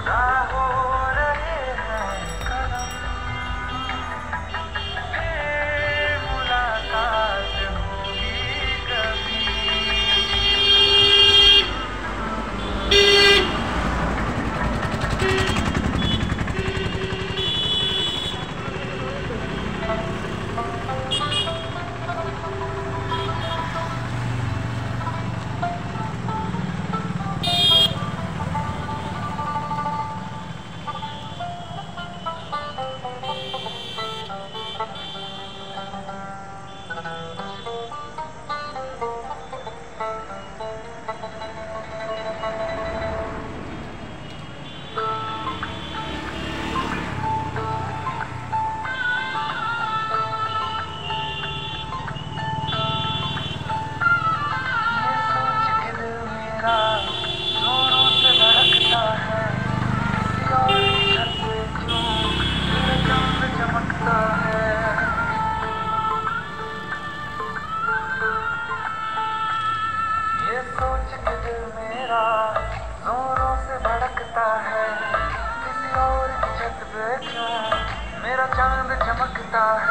क्या हो रहे हैं कदम, फिर मुलाकात होगी कभी। जोरों से धड़कता है, किसी और की छत पे क्यों मेरा चांद चमकता है। ये सोच के दिल मेरा जोरों से धड़कता है, किसी और की छत पे क्यों मेरा चांद चमकता है।